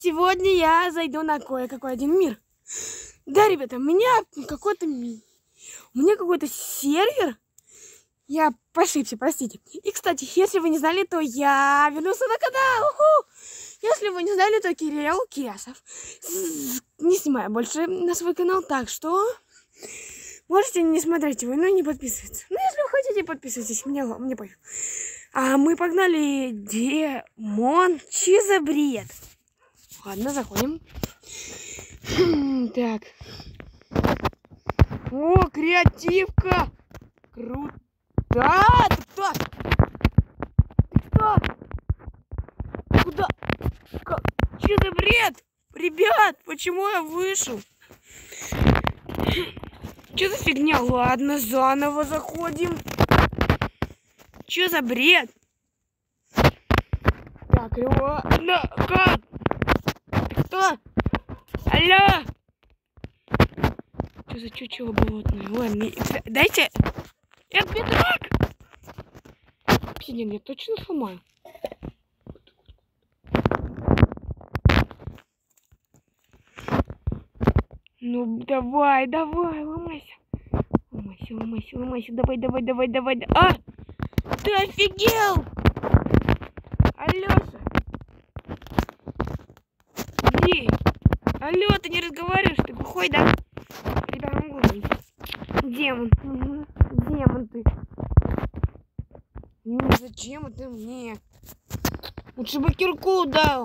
сегодня я зайду на кое-какой один мир. Да, ребята, у меня какой-то сервер. Я ошибся, простите. И, кстати, если вы не знали, то я вернулся на канал. Если вы не знали, то Кирилл Кирясов не снимаю больше на свой канал, так что можете не смотреть его, но не подписываться. Ну, если вы хотите, подписывайтесь, мне пофиг. А мы погнали. Демон Чизабред. Ладно, заходим. Так. О, креативка! Круто! Ты кто? Ты кто? Куда? Че за бред? Ребят, почему я вышел? Че за фигня? Ладно, заново заходим. Че за бред? Так, ладно, как? Ты кто? Алло! Что за чучело болотное? Ладно, дайте... Это бедрак! Обсидиан я точно сломаю. Ну, давай, ломайся. Ломайся. Давай. А! Ты офигел! Алёша! Иди! Алло, ты не разговариваешь, ты глухой, да? Тебя могу говорить. Демон. Демон ты. Ну зачем это мне? Лучше бы кирку дал.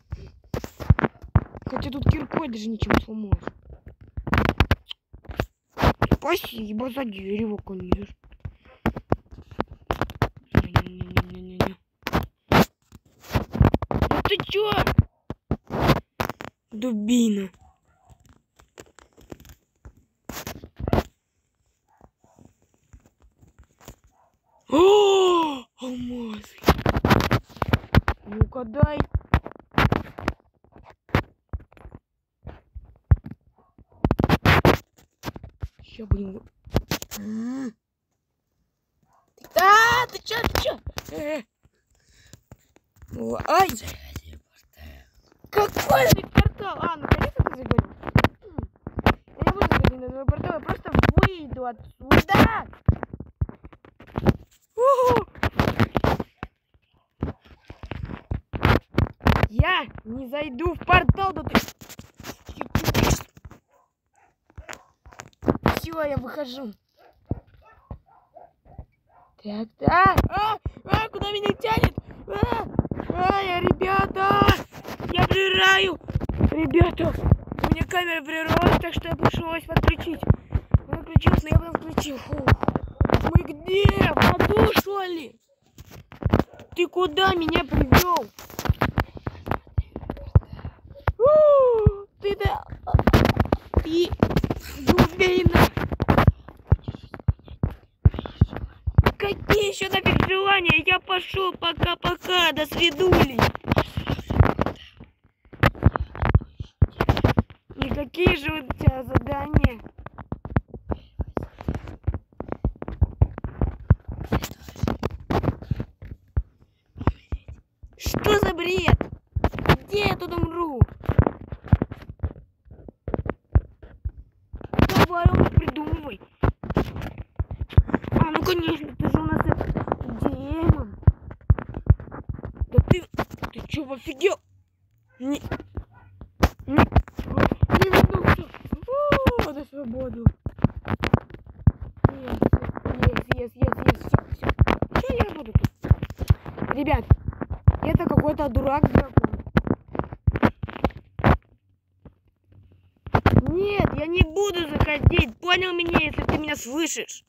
Хотя тут киркой даже ничего не сломаешь. Спасибо за дерево, конечно. Не. Ну ты чё? Дубина. О, алмазы. Ну-ка дай. Сейчас будем... А, ты чё? Ай! Какой портал? А, наконец-то ты заговорил. Я не буду заходить на твой портал, я просто выйду отсюда. Я не зайду в портал, да ты... Все, я выхожу. Так. Куда меня тянет? Ребята! Я прираю! Ребята! У меня камера прервалась, так что я пришлось подключить. Он отключился, но я потом включил. Мы где? В аду, что ли? Ты куда меня привел? Ты да... Ты... Дубина! Какие еще нафиг желания? Я пошел, пока-пока, до свидули. И какие же у тебя задания? Что за бред? Где я тут умру? Давай, придумывай. А, ну конечно, ты же у нас демон. Да ты чё, офигел? Не вернулся. На свободу. Yes. Все. Что я буду тут? Ребят, это какой-то дурак-дракон. Нет, я не буду заходить. Понял меня, если ты меня слышишь?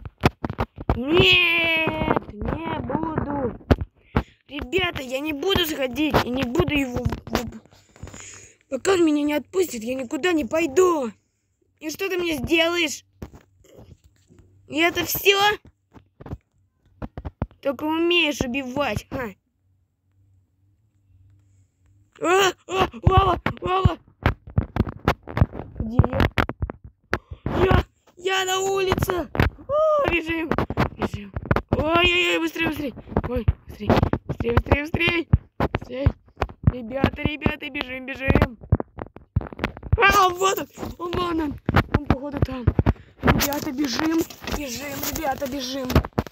Нет, не буду. Ребята, я не буду заходить. Я не буду его... Пока он меня не отпустит, я никуда не пойду. И что ты мне сделаешь? И это все? Только умеешь убивать, а? Лава! Где я? Я на улице! Бежим! Ой, быстрее! Ой, быстрее! Ребята, бежим. А, вот он, вон он. Он, походу, там. Ребята, бежим. Ребята, бежим.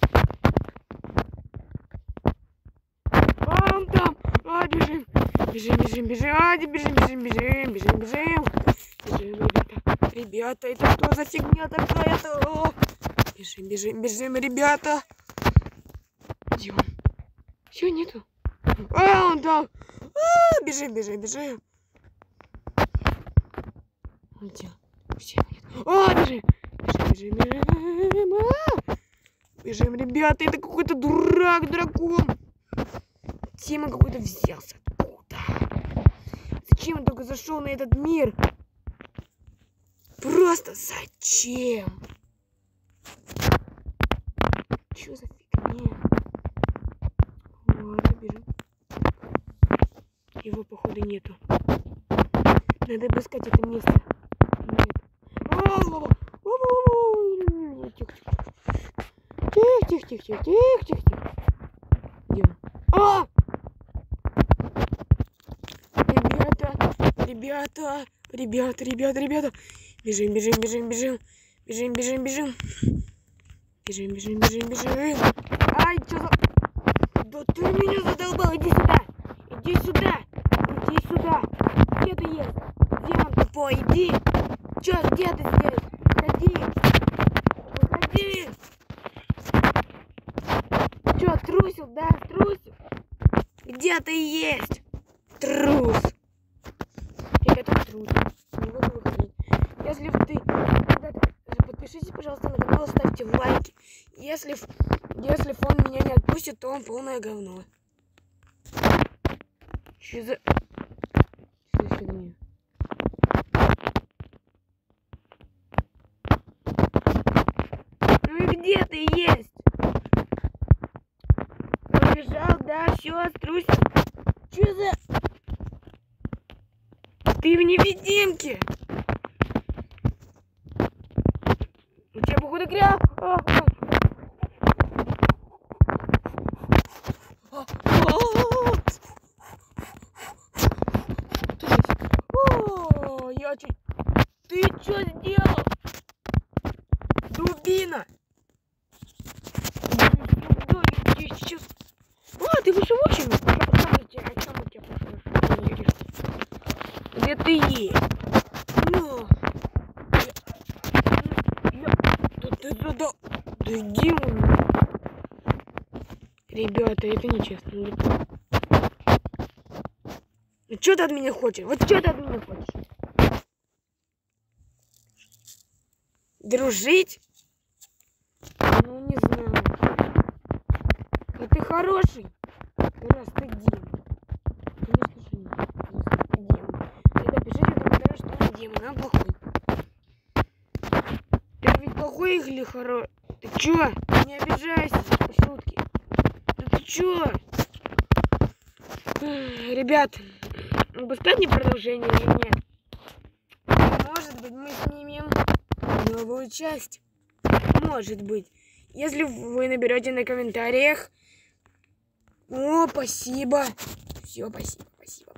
А, он там. А, бежим. А, бежим, ребята, это что за фигня такая-то? Бежим, ребята. Где он? Все, нету. А, он там. А, бежим. Где? Все, нет. А, бежим. Бежим, ребята, это какой-то дракон. Тима какой-то взялся. Откуда? Зачем он только зашел на этот мир? Просто зачем? Что за фигня? Ладно, бежим. Его, походу, нету. Надо обыскать это место. Нет. Тихо. Где он? А! Ребята. Бежим. Ай, что за... Да ты меня задолбал, иди сюда. Где ты есть? Демон тупой, иди. Чё, где ты здесь? Выходи. Чё, трусил, да? Где ты есть? Трус. Ребята, трус. Не буду выходить. Если ты... Ребята, подпишитесь, пожалуйста, на канал, ставьте лайки. Если фон меня не отпустит, то он полное говно. Что за фигня? Ну и где ты есть? Побежал, да, все, струсил. Что за... Ты в невидимке. У тебя, походу, грязь. Ты что сделал? Дубина! Иди сейчас. А, ты вышел очень? О чем у тебя пошло? Где ты есть? Ну. Да иди он. Ребята, это нечестно. Ну что ты от меня хочешь? Вот что ты от меня хочешь? Дружить? Ну, не знаю. А ты хороший? Раз ты демон. Конечно же нет. Раз ты демон. Тогда пишите в комментариях, что он демон, а он плохой. Ты ведь плохой или хороший? Ты чё? Не обижайся, шутки. Да ты чё? Ребят, выпускать мне продолжение или нет? Может быть, мы снимем новую часть. Может быть. Если вы наберете на комментариях. О, спасибо. Все, спасибо.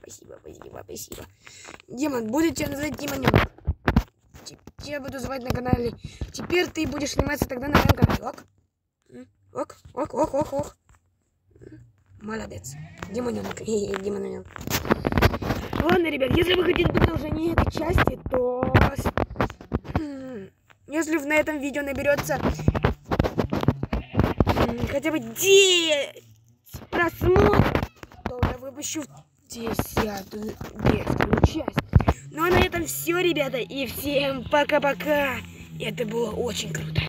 Демон, буду тебя называть Демонёнок. Тебя буду звать на канале. Теперь ты будешь сниматься тогда на моем канале. Ок. Молодец. Демонёнок. Демонёнок. Ладно, ребят, если вы хотите продолжение этой части, то... Если на этом видео наберется хотя бы 10 просмотров, то я выпущу 10-ю часть. Ну а на этом все, ребята, и всем пока-пока. Это было очень круто.